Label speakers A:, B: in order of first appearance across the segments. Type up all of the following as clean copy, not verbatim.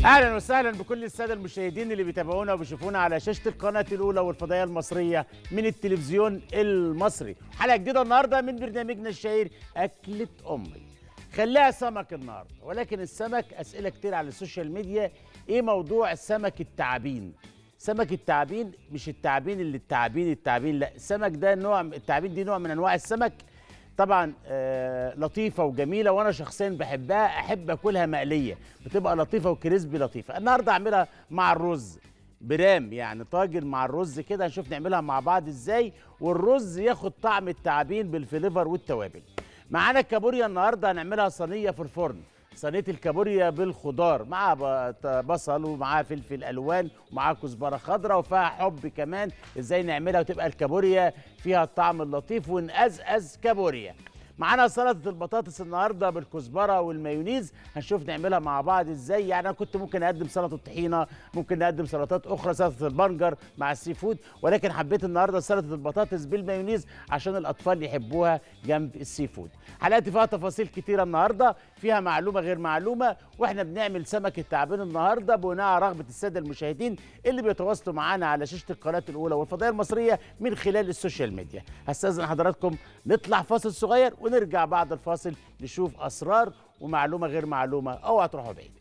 A: اهلا وسهلا بكل الساده المشاهدين اللي بيتابعونا وبيشوفونا على شاشه القناه الاولى والفضائيه المصريه من التلفزيون المصري. حلقه جديده النهارده من برنامجنا الشهير اكله امي. خليها سمك النهارده، ولكن السمك اسئله كتير على السوشيال ميديا. ايه موضوع السمك التعابين؟ سمك التعابين مش التعابين اللي التعابين، لا، السمك ده نوع، التعابين دي نوع من انواع السمك. طبعا لطيفه وجميله، وانا شخصيا بحبها، احب اكلها مقليه، بتبقى لطيفه وكريسبي لطيفه. النهارده اعملها مع الرز برام، يعني طاجن مع الرز كده، هنشوف نعملها مع بعض ازاي، والرز ياخد طعم التعابين بالفليفر والتوابل. معانا الكابوريا النهارده هنعملها صينيه في الفرن، صينيه الكابوريا بالخضار، مع بصل ومعاها فلفل الوان ومعاها كزبره خضراء وفيها حب كمان. ازاي نعملها وتبقى الكابوريا فيها الطعم اللطيف ونقزقز كابوريا. معانا سلطه البطاطس النهارده بالكزبره والمايونيز، هنشوف نعملها مع بعض ازاي. يعني انا كنت ممكن اقدم سلطه الطحينه، ممكن نقدم سلطات اخرى، سلطه البنجر مع السي فود، ولكن حبيت النهارده سلطه البطاطس بالمايونيز عشان الاطفال يحبوها جنب السي فود. حلقتي فيها تفاصيل كتيره النهارده، فيها معلومه غير معلومه، واحنا بنعمل سمك التعابين النهارده بناء على رغبه الساده المشاهدين اللي بيتواصلوا معانا على شاشه القناه الاولى والفضائيه المصريه من خلال السوشيال ميديا. هستاذن حضراتكم نطلع فاصل صغير ونرجع بعد الفاصل نشوف اسرار ومعلومه غير معلومه. اوعى تروحوا بعيد.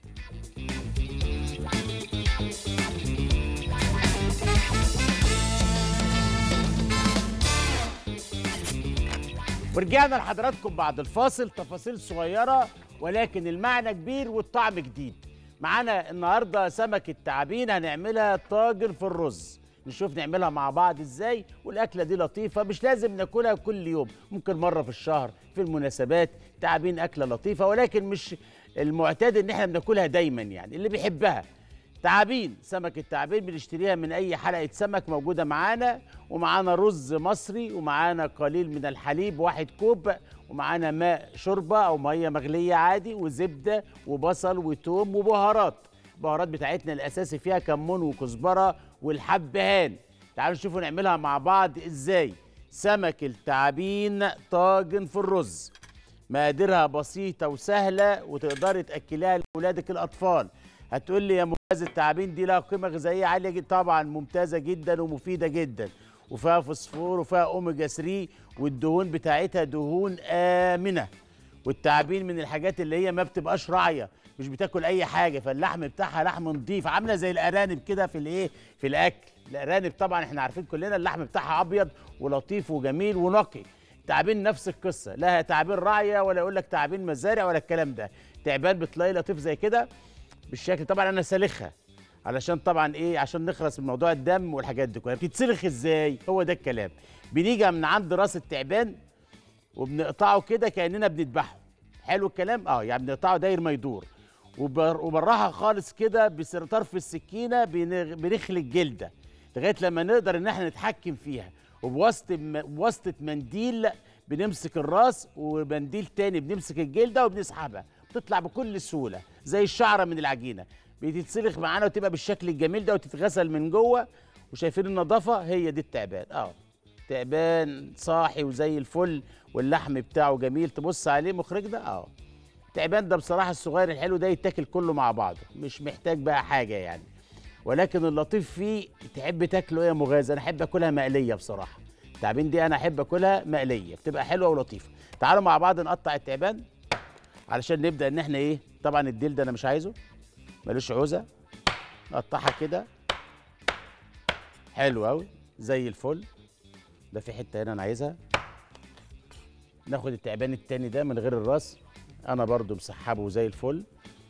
A: ورجعنا لحضراتكم بعد الفاصل. تفاصيل صغيره ولكن المعنى كبير والطعم جديد. معانا النهارده سمك التعابين، هنعملها طاجن في الرز، نشوف نعملها مع بعض ازاي. والاكله دي لطيفه، مش لازم ناكلها كل يوم، ممكن مره في الشهر في المناسبات. تعابين اكله لطيفه، ولكن مش المعتاد ان احنا بناكلها دايما، يعني اللي بيحبها. تعابين، سمك التعابين بنشتريها من اي حلقه سمك موجوده معانا، ومعانا رز مصري، ومعانا قليل من الحليب 1 كوب، ومعانا ماء شوربه او ميه مغليه عادي، وزبده وبصل وتوم وبهارات. البهارات بتاعتنا الاساسي فيها كمون وكزبره والحبهان. تعالوا نشوفوا نعملها مع بعض ازاي. سمك التعابين طاجن في الرز، مقاديرها بسيطه وسهله وتقدري تاكليها لاولادك الاطفال. هتقول لي يا ممتاز التعابين دي لها قيمه غذائيه عاليه جدا. طبعا ممتازه جدا ومفيده جدا، وفيها فوسفور وفيها اوميجا 3، والدهون بتاعتها دهون امنه. والتعابين من الحاجات اللي هي ما بتبقاش راعيه، مش بتاكل اي حاجه، فاللحم بتاعها لحم نظيف، عامله زي الارانب كده في الايه، في الاكل. الارانب طبعا احنا عارفين كلنا اللحم بتاعها ابيض ولطيف وجميل ونقي. التعابين نفس القصه، لا تعابين راعيه ولا يقول لك تعابين مزارع ولا الكلام ده. تعبان بتلاقي لطيف زي كده بالشكل. طبعا انا سالخها علشان طبعا ايه، عشان نخلص من موضوع الدم والحاجات دي كلها. بتتسلخ ازاي؟ هو ده الكلام. بنيجي من عند راس التعبان وبنقطعه كده كاننا بنذبحه. حلو الكلام. يعني بنقطعه داير ما يدور، وبالراحه خالص كده بطرف السكينه بنخلي الجلده لغايه لما نقدر ان احنا نتحكم فيها، وبواسطه منديل بنمسك الراس، ومنديل تاني بنمسك الجلده وبنسحبها، بتطلع بكل سهوله زي الشعره من العجينه. بتتسلخ معانا وتبقى بالشكل الجميل ده وتتغسل من جوه. وشايفين النظافه؟ هي دي التعبان. تعبان صاحي وزي الفل، واللحم بتاعه جميل. تبص عليه مخرج ده. التعبان ده بصراحه الصغير الحلو ده يتاكل كله مع بعضه، مش محتاج بقى حاجه يعني. ولكن اللطيف فيه تحب تاكله ايه يا مغازي؟ انا احب اكلها مقليه بصراحه. التعابين دي انا احب اكلها مقليه، بتبقى حلوه ولطيفه. تعالوا مع بعض نقطع التعبان علشان نبدا ان احنا ايه. طبعا الديل ده انا مش عايزه، ملوش عوزه. نقطعها كده حلو قوي زي الفل. ده في حته هنا انا عايزها. ناخد التعبان التاني ده من غير الراس، انا برضو مسحبه زي الفل.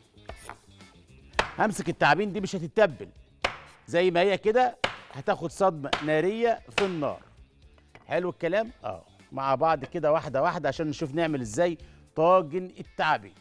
A: همسك التعابين دي مش هتتبل زي ما هي كده، هتاخد صدمه ناريه في النار. حلو الكلام. مع بعض كده واحده واحده عشان نشوف نعمل ازاي طاجن التعابين.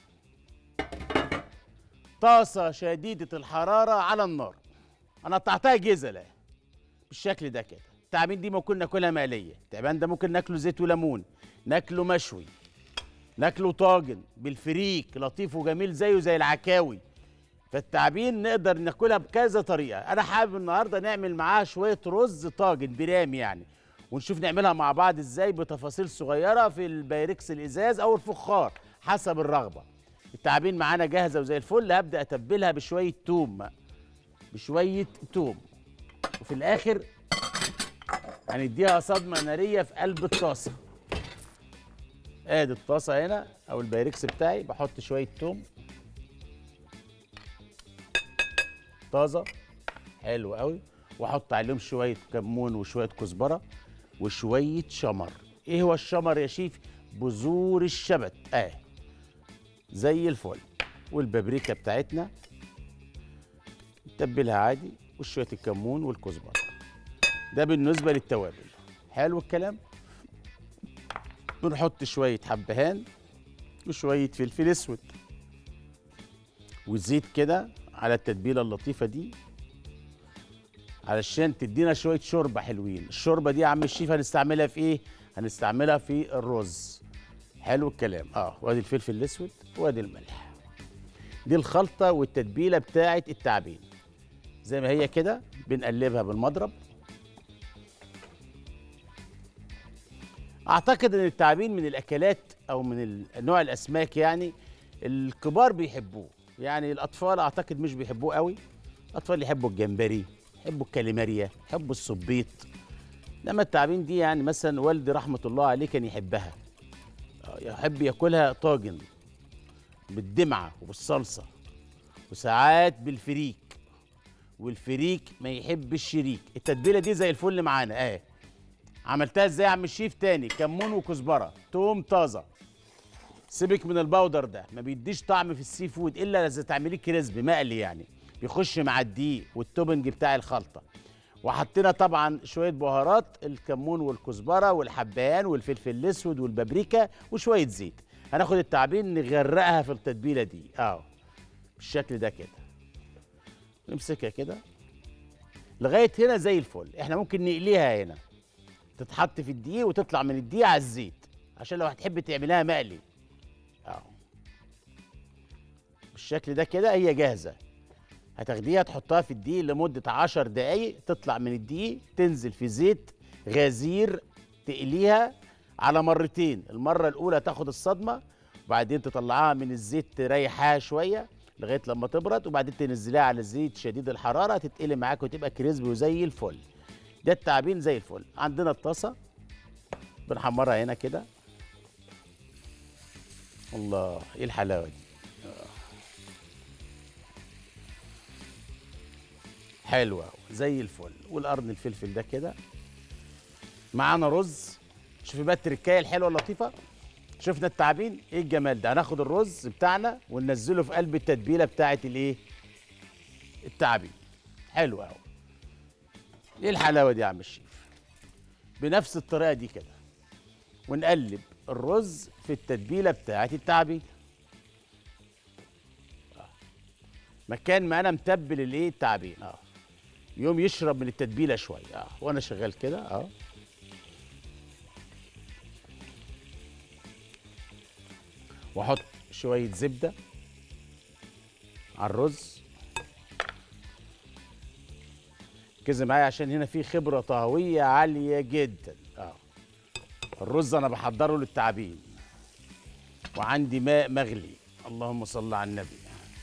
A: طاسه شديده الحراره على النار، انا قطعتها جزله بالشكل ده كده. التعابين دي ممكن ناكلها مقليه، التعبان ده ممكن ناكله زيت وليمون، ناكله مشوي، ناكله طاجن بالفريك لطيف وجميل زيه زي العكاوي. فالتعابين نقدر ناكلها بكذا طريقه. انا حابب النهارده نعمل معاها شويه رز طاجن برام يعني، ونشوف نعملها مع بعض ازاي بتفاصيل صغيره في البايركس الازاز او الفخار حسب الرغبه. التعابين معانا جاهزه وزي الفل. هبدا اتبلها بشويه توم، بشويه توم. وفي الاخر هنديها صدمه ناريه في قلب الطاسه. ادي الطاسه هنا او البايركس بتاعي، بحط شويه توم طازه حلو قوي، واحط عليهم شويه كمون وشويه كزبره وشويه شمر. ايه هو الشمر يا شيف؟ بذور الشبت زي الفل. والبابريكا بتاعتنا نتبلها عادي، وشويه الكمون والكزبره. ده بالنسبه للتوابل. حلو الكلام. بنحط شويه حبهان وشويه فلفل اسود وزيت كده على التتبيله اللطيفه دي، علشان تدينا شويه شوربه حلوين. الشوربه دي يا عم الشيف هنستعملها في ايه؟ هنستعملها في الرز. حلو الكلام. وادي الفلفل الاسود وادي الملح. دي الخلطه والتتبيله بتاعه التعابين زي ما هي كده. بنقلبها بالمضرب. اعتقد ان التعابين من الاكلات او من نوع الاسماك يعني الكبار بيحبوه، يعني الاطفال اعتقد مش بيحبوه قوي. الاطفال يحبوا الجمبري، يحبوا الكاليماريا، يحبوا الصبيط. لما التعابين دي يعني مثلا والدي رحمه الله عليه كان يحبها، يحب ياكلها طاجن بالدمعه وبالصلصه، وساعات بالفريك. والفريك ما يحب الشريك. التتبيله دي زي الفل معانا. عملتها ازاي يا عم الشيف؟ تاني كمون وكزبره، توم طازه. سيبك من البودر ده، ما بيديش طعم في السي فود الا اذا تعمليه كريسب مقلي، يعني بيخش مع الدقيق والتوبنج بتاع الخلطه. وحطينا طبعا شويه بهارات، الكمون والكزبره والحبهان والفلفل الاسود والبابريكا وشويه زيت. هناخد التعابين نغرقها في التتبيله دي بالشكل ده كده. نمسكها كده لغايه هنا زي الفل. احنا ممكن نقليها هنا، تتحط في الدقيق وتطلع من الدقيق على الزيت، عشان لو هتحب تعملها مقلي. بالشكل ده كده هي جاهزه. هتاخديها تحطها في الدقيق لمده 10 دقايق، تطلع من الدقيق تنزل في زيت غزير، تقليها على مرتين. المره الاولى تاخد الصدمه، وبعدين تطلعها من الزيت تريحها شويه لغايه لما تبرد، وبعدين تنزليها على زيت شديد الحراره تتقلي معاك وتبقى كريسبي وزي الفل. ده التعابين زي الفل. عندنا الطاسه بنحمرها هنا كده. الله، ايه الحلاوه دي! حلوه زي الفل. والقرن الفلفل ده كده. معانا رز. شوفي بقى التركايه الحلوه اللطيفه. شفنا التعابين، ايه الجمال ده! هناخد الرز بتاعنا وننزله في قلب التتبيله بتاعه التعابين. حلو قوي. ايه الحلاوه دي يا عم الشيف! بنفس الطريقه دي كده، ونقلب الرز في التتبيله بتاعه التعابين. مكان ما انا متبل التعابين يوم يشرب من التتبيله شويه وانا شغال كده واحط شويه زبده على الرز. ركزي معايا عشان هنا في خبره طهويه عاليه جدا. الرز انا بحضره للتعابين، وعندي ماء مغلي. اللهم صل على النبي.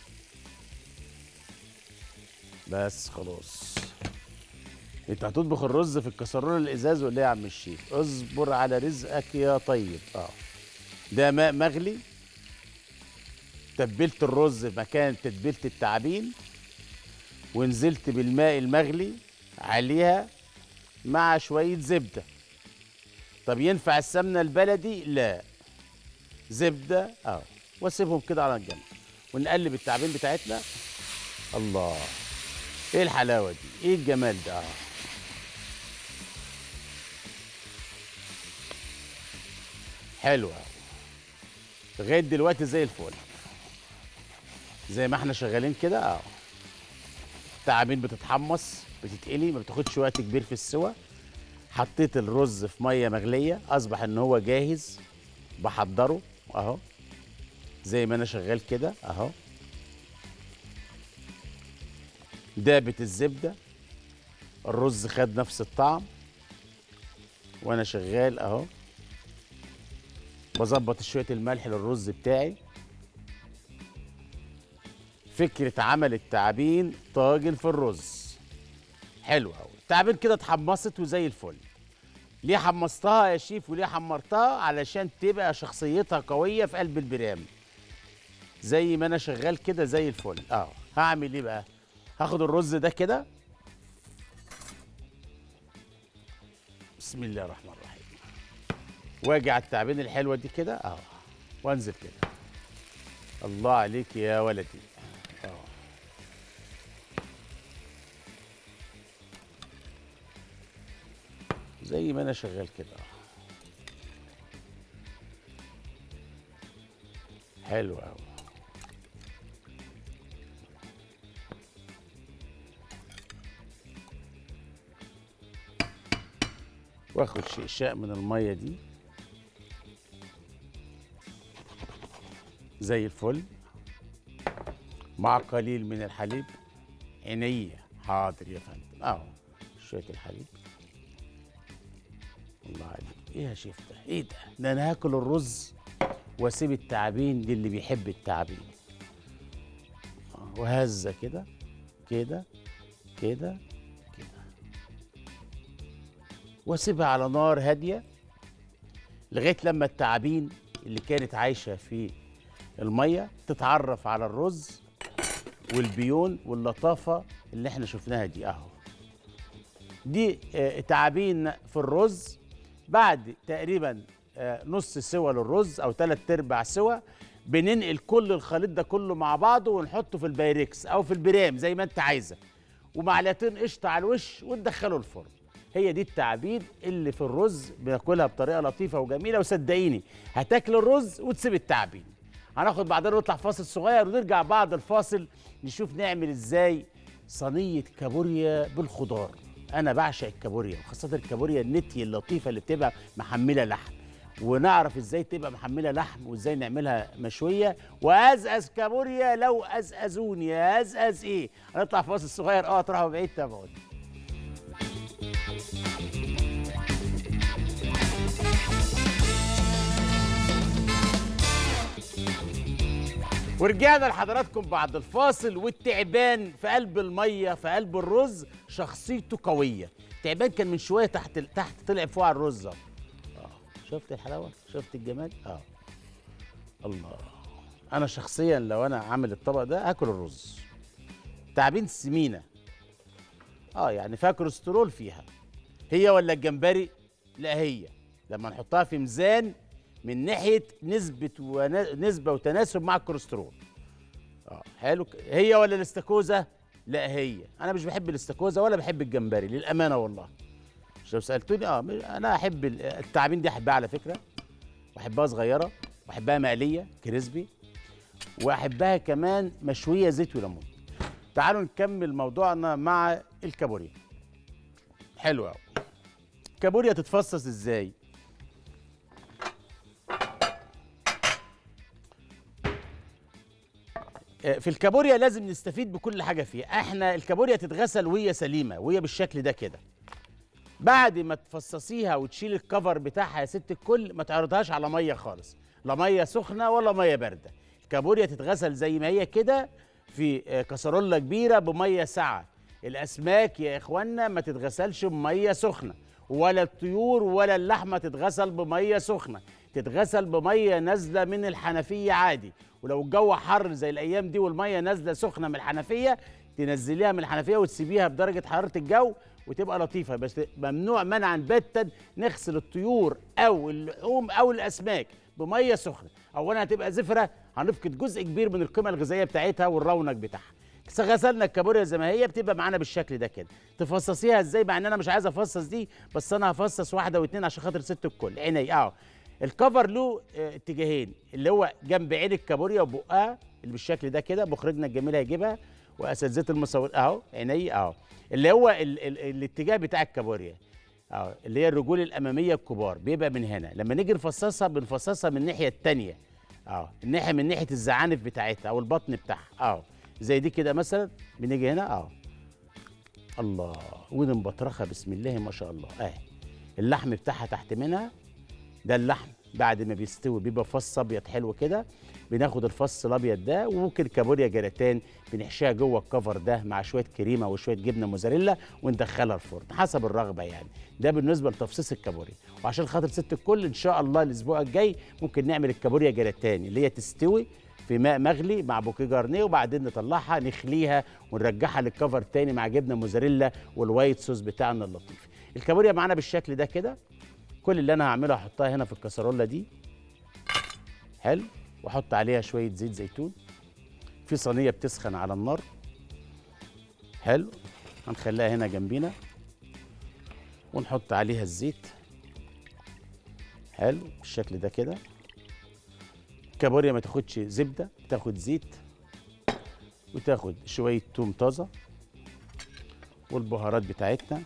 A: بس خلاص. انت هتطبخ الرز في الكسرونه الازاز ولا ايه يا عم الشيف؟ اصبر على رزقك يا طيب. ده ماء مغلي. تبلت الرز مكان تتبيله التعابين، ونزلت بالماء المغلي عليها مع شويه زبده. طب ينفع السمنه البلدي؟ لا، زبده واسيبهم كده على الجنب، ونقلب التعابين بتاعتنا. الله، ايه الحلاوه دي! ايه الجمال ده! حلوه لغايه دلوقتي زي الفل. زي ما احنا شغالين كده التعابين بتتحمص، بتتقلي، ما بتاخدش وقت كبير في السوى. حطيت الرز في ميه مغليه، اصبح ان هو جاهز. بحضره زي ما انا شغال كده دابت الزبده، الرز خد نفس الطعم وانا شغال بظبط شويه الملح للرز بتاعي. فكره عمل التعابين طاجن في الرز. حلو قوي. التعابين كده اتحمصت وزي الفل. ليه حمصتها يا شيف وليه حمرتها؟ علشان تبقى شخصيتها قويه في قلب البرام. زي ما انا شغال كده زي الفل. هعمل ايه بقى؟ هاخد الرز ده كده، بسم الله الرحمن الرحيم، واجي على التعابين الحلوه دي كده وانزل كده. الله عليك يا ولدي. زي ما انا شغال كده. حلو قوي. واخد شقشاق من الميه دي زي الفل مع قليل من الحليب. عينيا حاضر يا فندم. شويه الحليب. الله عليك. ايه يا شيف ده؟ ايه ده انا هاكل الرز واسيب التعابين للي بيحب التعابين. وهزه كده كده كده كده، واسيبها على نار هاديه لغايه لما التعابين اللي كانت عايشه في الميه تتعرف على الرز والبيون واللطافه اللي احنا شفناها دي. دي تعابين في الرز. بعد تقريبا نص سوا للرز او 3/4 سوا بننقل كل الخليط ده كله مع بعضه ونحطه في البايركس او في البرام زي ما انت عايزه، ومعلقتين قشطه على الوش وتدخله الفرن. هي دي التعابين اللي في الرز بناكلها بطريقه لطيفه وجميله، وصدقيني هتاكل الرز وتسيب التعابين. هناخد بعدين نطلع فاصل صغير ونرجع بعد الفاصل نشوف نعمل ازاي صينيه كابوريا بالخضار. انا بعشق الكابوريا، وخاصه الكابوريا النتي اللطيفه اللي بتبقى محمله لحم، ونعرف ازاي تبقى محمله لحم وازاي نعملها مشويه. وازقز كابوريا لو ازقزوني ازقز ايه. هنطلع فاصل صغير. تروحوا بعيد. تابعوني. ورجعنا لحضراتكم بعد الفاصل. والتعبان في قلب الميه في قلب الرز شخصيته قويه. التعبان كان من شويه تحت طلع فوق على الرز. شفت الحلاوه؟ شفت الجمال؟ الله. انا شخصيا لو انا عامل الطبق ده هاكل الرز. تعابين سمينه يعني فيها كوليسترول فيها. هي ولا الجمبري؟ لا، هي لما نحطها في ميزان من ناحيه نسبه وتناسب مع الكوليسترول. حلو. هي ولا الاستاكوزا؟ لا، هي. انا مش بحب الاستاكوزا ولا بحب الجمبري للامانه والله. مش لو سالتوني انا احب التعابين دي، احبها على فكره، واحبها صغيره، واحبها مقليه كريسبي، واحبها كمان مشويه زيت وليمون. تعالوا نكمل موضوعنا مع الكابوريا. حلو قوي. الكابوريا تتفصص ازاي؟ في الكابوريا لازم نستفيد بكل حاجه فيها. احنا الكابوريا تتغسل وهي سليمه وهي بالشكل ده كده. بعد ما تفصصيها وتشيل الكفر بتاعها يا ست الكل، ما تعرضهاش على ميه خالص، لا ميه سخنه ولا ميه بارده. الكابوريا تتغسل زي ما هي كده في كسرولة كبيره بميه ساقعه. الاسماك يا اخوانا ما تتغسلش بميه سخنه، ولا الطيور ولا اللحمه تتغسل بميه سخنه، تتغسل بميه نازله من الحنفيه عادي. ولو الجو حر زي الايام دي والميه نازله سخنه من الحنفيه، تنزليها من الحنفيه وتسيبيها بدرجه حراره الجو وتبقى لطيفه. بس ممنوع منعا باتا نغسل الطيور او اللحوم او الاسماك بميه سخنه. اولا هتبقى زفره، هنفقد جزء كبير من القيمه الغذائيه بتاعتها والرونق بتاعها. غسلنا الكابوريا زي ما هي بتبقى معانا بالشكل ده كده. تفصصيها ازاي؟ مع ان انا مش عايز افصص دي، بس انا هفصص واحده واتنين عشان خاطر ست الكل. عيني. الكفر له اتجاهين، اللي هو جنب عين الكابوريا وبقها اللي بالشكل ده كده، مخرجنا الجميل هيجيبها واساتذه المصور. عيني. اللي هو الاتجاه بتاع الكابوريا اللي هي الرجول الاماميه الكبار بيبقى من هنا. لما نيجي نفصصها بنفصصها من الناحيه الثانيه، الناحيه من ناحيه الزعانف بتاعتها او البطن بتاعها. زي دي كده مثلا، بنيجي هنا الله ونبطرخها بسم الله ما شاء الله. اللحم بتاعها تحت منها. ده اللحم بعد ما بيستوي بيبقى فص ابيض حلو كده. بناخد الفص الابيض ده، وممكن كابوريا جراتان بنحشيها جوه الكفر ده مع شويه كريمه وشويه جبنه موزاريلا وندخلها الفرن حسب الرغبه يعني. ده بالنسبه لتفصيص الكابوريا. وعشان خاطر ست الكل ان شاء الله الاسبوع الجاي ممكن نعمل الكابوريا جراتان اللي هي تستوي في ماء مغلي مع بوكيه جارنيه، وبعدين نطلعها نخليها ونرجعها للكفر تاني مع جبنه موزاريلا والوايت صوص بتاعنا اللطيف. الكابوريا معانا بالشكل ده كده. كل اللي انا هعمله هحطها هنا في الكسرولة دي. حلو. واحط عليها شويه زيت زيتون في صينيه بتسخن على النار. حلو. هنخليها هنا جنبينا ونحط عليها الزيت. حلو بالشكل ده كده. الكابوريا ما تاخدش زبده، تاخد زيت وتاخد شويه توم طازه والبهارات بتاعتنا.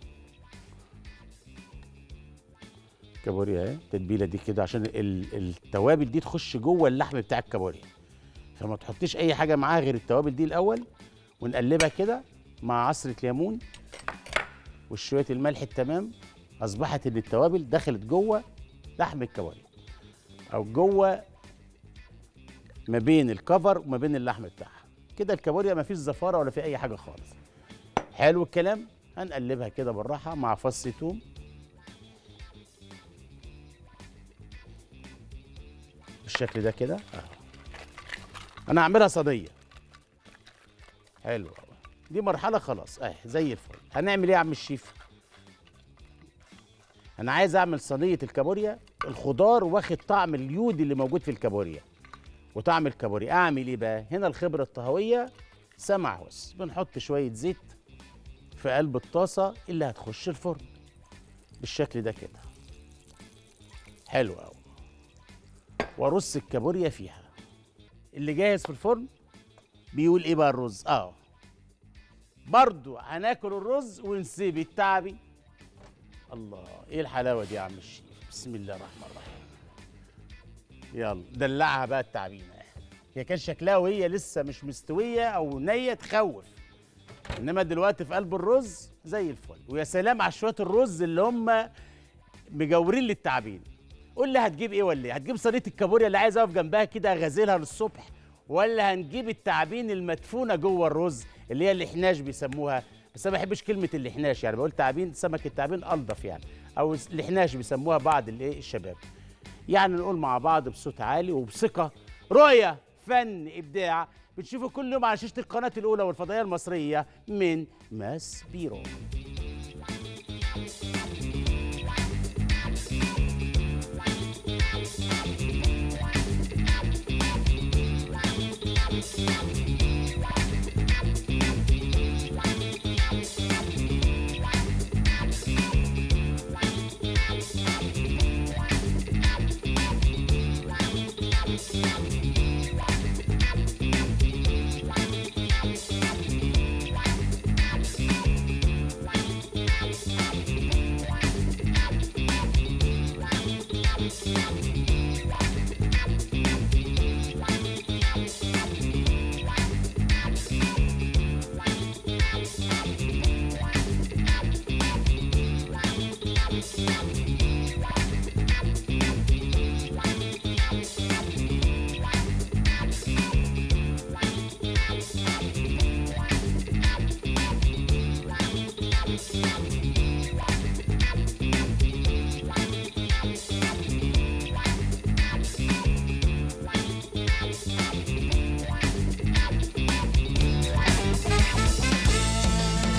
A: الكابوريا اهي التتبيله دي كده عشان التوابل دي تخش جوه اللحم بتاع الكابوريا، فما تحطيش اي حاجه معاها غير التوابل دي الاول، ونقلبها كده مع عصره ليمون وشويه الملح التمام. اصبحت ان التوابل دخلت جوه لحم الكابوريا او جوه ما بين الكفر وما بين اللحم بتاعها كده. الكابوريا ما فيش زفاره ولا في اي حاجه خالص. حلو الكلام. هنقلبها كده بالراحه مع فص ثوم بالشكل ده كده. انا هعملها صينيه. حلو قوي. دي مرحله خلاص زي الفل. هنعمل ايه يا عم الشيف؟ انا عايز اعمل صينيه الكابوريا الخضار واخد طعم اليود اللي موجود في الكابوريا وطعم الكابوريا. اعمل ايه بقى؟ هنا الخبره الطهويه سمع وس. بنحط شويه زيت في قلب الطاسه اللي هتخش الفرن بالشكل ده كده. حلو قوي. وارص الكابوريا فيها. اللي جاهز في الفرن بيقول ايه بقى الرز؟ برضو هناكل الرز ونسيب التعبي. الله، ايه الحلاوه دي يا عم الشيف؟ بسم الله الرحمن الرحيم. يلا دلعها بقى التعبينه. هي كان شكلها وهي لسه مش مستويه او نيه تخوف، انما دلوقتي في قلب الرز زي الفل. ويا سلام على شويه الرز اللي هم مجورين للتعبين. قول لي هتجيب ايه ولا ايه؟ هتجيب صينيه الكابوريا اللي عايز اقف جنبها كده اغازلها للصبح، ولا هنجيب التعابين المدفونه جوه الرز اللي هي الحناش بيسموها؟ بس انا ما بحبش كلمه الحناش، يعني بقول تعابين، سمك التعابين الطف يعني، او الحناش بيسموها بعض الشباب. يعني نقول مع بعض بصوت عالي وبثقه: رؤيه، فن، ابداع. بتشوفوا كل يوم على شاشه القناه الاولى والفضائيه المصريه من ماسبيرو.